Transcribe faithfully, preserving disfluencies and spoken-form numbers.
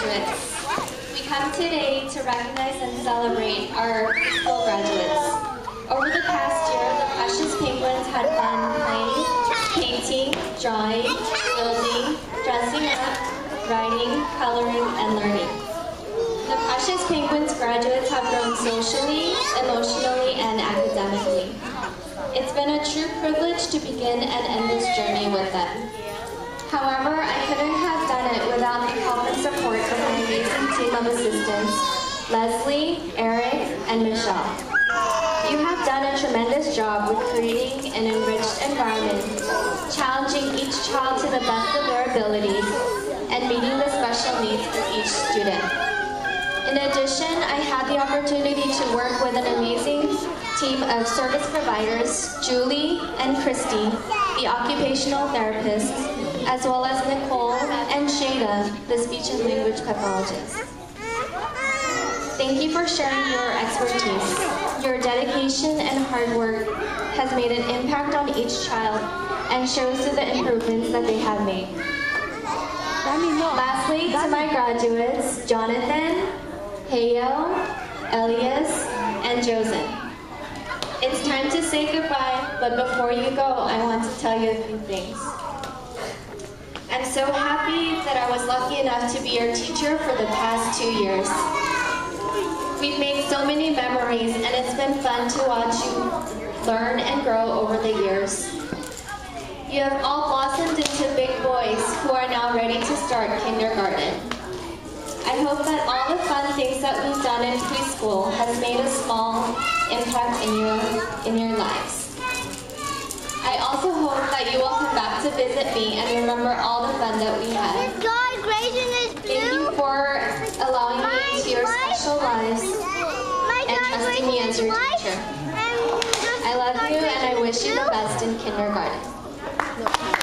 graduates. We come today to recognize and celebrate our preschool graduates. Over the past year, the precious penguins had fun playing, painting, drawing, building, dressing up, writing, coloring, and learning. The precious penguins graduates have grown socially, emotionally, and academically. It's been a true privilege to begin and end this journey with them. However, I couldn't have done it without the help and support of my amazing team of assistants, Leslie, Eric, and Michelle. You have done a tremendous job with creating an enriched environment, challenging each child to the best of their abilities, and meeting the special needs of each student. In addition, I had the opportunity to work with an amazing team of service providers, Julie and Christy, the occupational therapists, as well as Nicole and Shada, the speech and language pathologists. Thank you for sharing your expertise. Your dedication and hard work has made an impact on each child and shows through the improvements that they have made. Lastly, to my graduates, Jonathan, Heyo, Elias, and Jozen. It's time to say goodbye, but before you go, I want to tell you a few things. I'm so happy that I was lucky enough to be your teacher for the past two years. We've made so many memories, and it's been fun to watch you learn and grow over the years. You have all blossomed into big boys who are now ready to start kindergarten. I hope that all the fun things that we've done in preschool has made a small impact in your, in your lives. I also hope that you will come back to visit me and remember all the fun that we had. God, Grayson is blue. Thank you for allowing me into your special lives and trusting me as your teacher. I love you and I wish you the best in kindergarten.